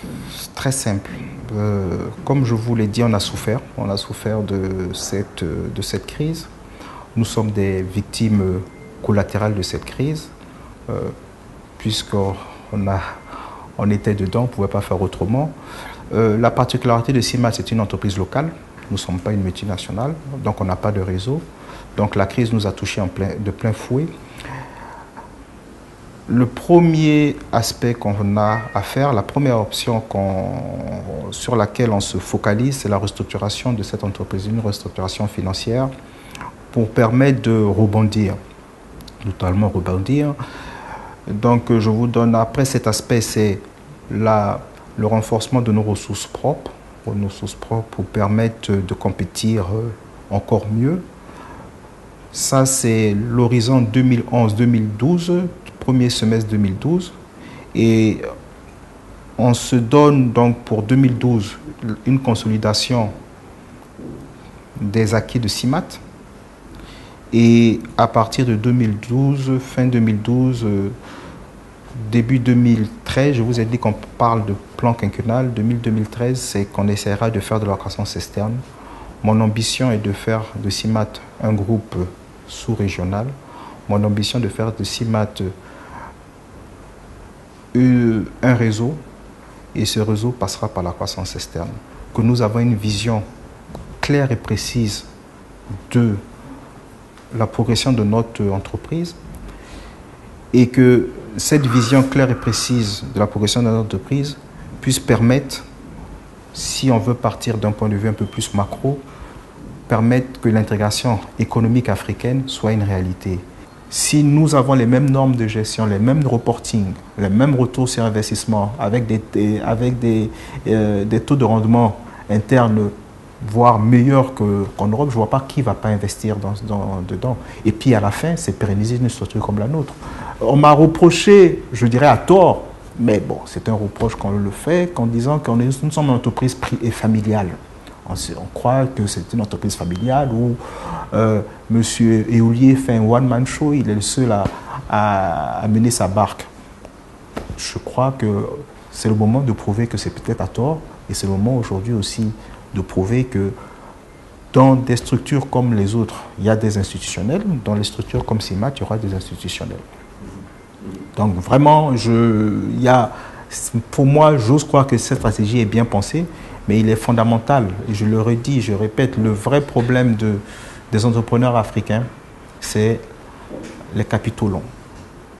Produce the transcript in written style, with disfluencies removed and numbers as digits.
C'est très simple. Comme je vous l'ai dit, on a souffert. On a souffert de cette crise. Nous sommes des victimes collatérales de cette crise, puisqu'on on était dedans, on ne pouvait pas faire autrement. La particularité de CIMAT, c'est une entreprise locale. Nous ne sommes pas une multinationale, donc on n'a pas de réseau. Donc la crise nous a touchés de plein fouet. Le premier aspect qu'on a à faire, la première option sur laquelle on se focalise, c'est la restructuration de cette entreprise, une restructuration financière pour permettre de rebondir, totalement rebondir. Donc je vous donne, après cet aspect, c'est le renforcement de nos ressources propres pour permettre de compétir encore mieux. Ça, c'est l'horizon 2011-2012, premier semestre 2012. Et on se donne donc pour 2012 une consolidation des acquis de CIMAT. Et à partir de 2012, fin 2012, début 2013, je vous ai dit qu'on parle de plan quinquennal. 2013, c'est qu'on essaiera de faire de la croissance externe. Mon ambition est de faire de CIMAT un groupe sous-régional. Mon ambition est de faire de CIMAT un réseau, et ce réseau passera par la croissance externe. Que nous avons une vision claire et précise de la progression de notre entreprise et que cette vision claire et précise de la progression de notre entreprise puisse permettre, si on veut partir d'un point de vue un peu plus macro, permettre que l'intégration économique africaine soit une réalité. Si nous avons les mêmes normes de gestion, les mêmes reporting, les mêmes retours sur investissement, avec des taux de rendement internes, voire meilleurs qu'en Europe, je ne vois pas qui ne va pas investir dedans. Et puis à la fin, c'est pérenniser une structure comme la nôtre. On m'a reproché, je dirais à tort, mais bon, c'est un reproche qu'on le fait, en disant que nous sommes une entreprise familiale. On croit que c'est une entreprise familiale où M. Éoulier fait un one-man show, il est le seul à mener sa barque. Je crois que c'est le moment de prouver que c'est peut-être à tort, et c'est le moment aujourd'hui aussi de prouver que dans des structures comme les autres, il y a des institutionnels, dans les structures comme CIMAT, il y aura des institutionnels. Donc vraiment, pour moi, j'ose croire que cette stratégie est bien pensée, mais il est fondamental, et je le redis, je répète, le vrai problème des entrepreneurs africains, c'est les capitaux longs.